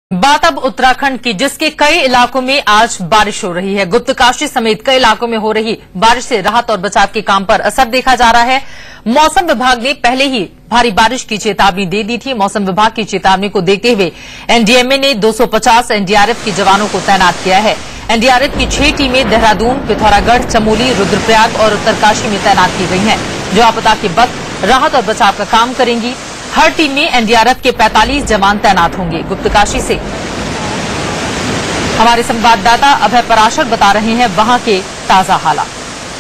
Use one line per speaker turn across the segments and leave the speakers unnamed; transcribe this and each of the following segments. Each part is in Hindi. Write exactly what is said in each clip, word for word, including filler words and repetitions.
बात अब उत्तराखंड की, जिसके कई इलाकों में आज बारिश हो रही है। गुप्तकाशी समेत कई इलाकों में हो रही बारिश से राहत और बचाव के काम पर असर देखा जा रहा है। मौसम विभाग ने पहले ही भारी बारिश की चेतावनी दे दी थी। मौसम विभाग की चेतावनी को देखते हुए एनडीएमए ने दो सौ पचास एनडीआरएफ के जवानों को तैनात किया है। एनडीआरएफ की छह टीमें देहरादून, पिथौरागढ़, चमोली, रुद्रप्रयाग और उत्तरकाशी में तैनात की गई हैं, जो आपदा के वक्त राहत और बचाव का काम करेंगी। हर टीम में एनडीआरएफ के पैंतालीस जवान तैनात होंगे। गुप्तकाशी से हमारे संवाददाता अभय पराशर बता रहे हैं वहां के ताजा हालात।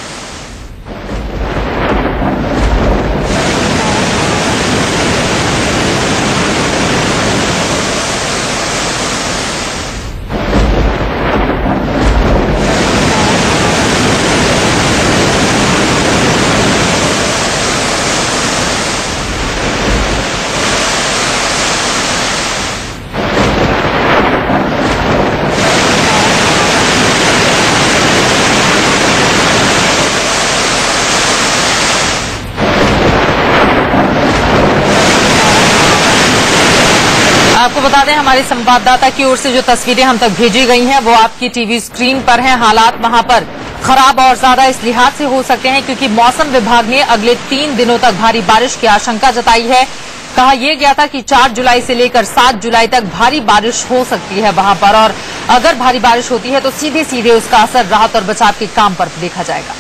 आपको बता दें, हमारे संवाददाता की ओर से जो तस्वीरें हम तक भेजी गई हैं वो आपकी टीवी स्क्रीन पर हैं। हालात वहां पर खराब और ज्यादा इस लिहाज से हो सकते हैं क्योंकि मौसम विभाग ने अगले तीन दिनों तक भारी बारिश की आशंका जताई है। कहा यह गया था कि चार जुलाई से लेकर सात जुलाई तक भारी बारिश हो सकती है वहां पर, और अगर भारी बारिश होती है तो सीधे सीधे उसका असर राहत और बचाव के काम पर देखा जाएगा।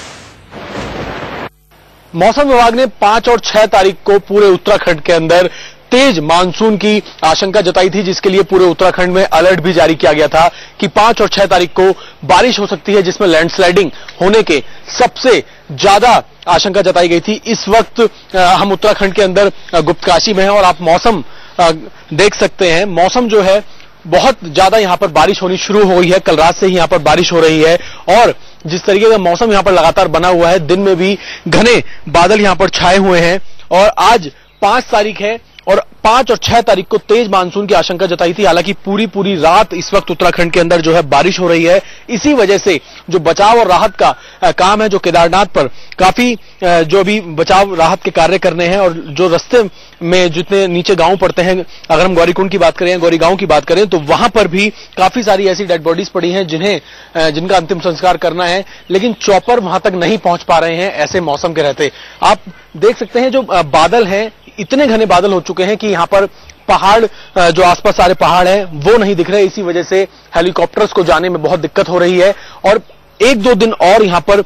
मौसम विभाग ने पांच और छह तारीख को पूरे उत्तराखंड के अंदर तेज मानसून की आशंका जताई थी, जिसके लिए पूरे उत्तराखंड में अलर्ट भी जारी किया गया था कि पांच और छह तारीख को बारिश हो सकती है, जिसमें लैंडस्लाइडिंग होने के सबसे ज्यादा आशंका जताई गई थी। इस वक्त हम उत्तराखंड के अंदर गुप्तकाशी में हैं और आप मौसम देख सकते हैं। मौसम जो है बहुत ज्यादा यहां पर बारिश होनी शुरू हो गई है। कल रात से ही यहां पर बारिश हो रही है और जिस तरीके का मौसम यहां पर लगातार बना हुआ है, दिन में भी घने बादल यहां पर छाए हुए हैं। और आज पांच तारीख है और पांच और छह तारीख को तेज मानसून की आशंका जताई थी। हालांकि पूरी पूरी रात इस वक्त उत्तराखंड के अंदर जो है बारिश हो रही है। इसी वजह से जो बचाव और राहत का काम है, जो केदारनाथ पर काफी जो भी बचाव राहत के कार्य करने हैं, और जो रास्ते में जितने नीचे गांव पड़ते हैं, अगर हम गौरीकुंड की बात करें, गौरी गांव की बात करें, तो वहां पर भी काफी सारी ऐसी डेड बॉडीज पड़ी हैं जिन्हें जिनका अंतिम संस्कार करना है, लेकिन चॉपर वहां तक नहीं पहुंच पा रहे हैं ऐसे मौसम के रहते। आप देख सकते हैं जो बादल हैं, इतने घने बादल हो चुके हैं कि यहां पर पहाड़, जो आसपास सारे पहाड़ हैं, वो नहीं दिख रहे। इसी वजह से हेलीकॉप्टर्स को जाने में बहुत दिक्कत हो रही है और एक दो दिन और यहां पर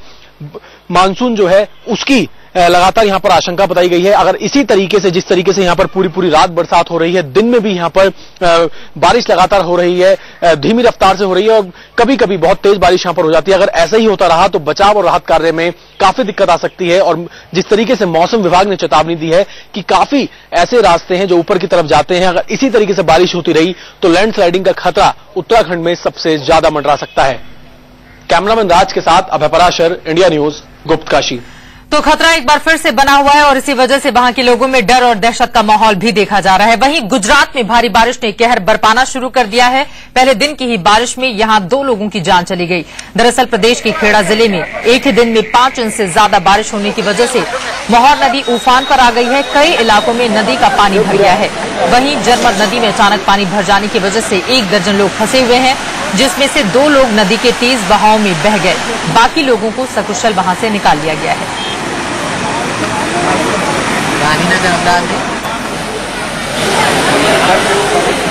मानसून जो है उसकी लगातार यहां पर आशंका बताई गई है। अगर इसी तरीके से, जिस तरीके से यहां पर पूरी पूरी रात बरसात हो रही है, दिन में भी यहां पर बारिश लगातार हो रही है, धीमी रफ्तार से हो रही है और कभी कभी बहुत तेज बारिश यहां पर हो जाती है। अगर ऐसा ही होता रहा तो बचाव और राहत कार्य में काफी दिक्कत आ सकती है। और जिस तरीके से मौसम विभाग ने चेतावनी दी है कि काफी ऐसे रास्ते हैं जो ऊपर की तरफ जाते हैं, अगर इसी तरीके से बारिश होती रही तो लैंडस्लाइडिंग का खतरा उत्तराखंड में सबसे ज्यादा मंडरा सकता है। कैमरामैन राज के साथ अभय पराशर, इंडिया न्यूज, गुप्तकाशी।
तो खतरा एक बार फिर से बना हुआ है और इसी वजह से वहां के लोगों में डर और दहशत का माहौल भी देखा जा रहा है। वहीं गुजरात में भारी बारिश ने कहर बरपाना शुरू कर दिया है। पहले दिन की ही बारिश में यहां दो लोगों की जान चली गई। दरअसल प्रदेश के खेड़ा जिले में एक ही दिन में पांच इंच से ज्यादा बारिश होने की वजह से मोहर नदी उफान पर आ गई है। कई इलाकों में नदी का पानी भर गया है। वहीं जरमर नदी में अचानक पानी भर जाने की वजह से एक दर्जन लोग फंसे हुए हैं, जिसमें से दो लोग नदी के तेज बहाव में बह गए। बाकी लोगों को सकुशल वहां से निकाल लिया गया है।
गांधीनगर अमरावती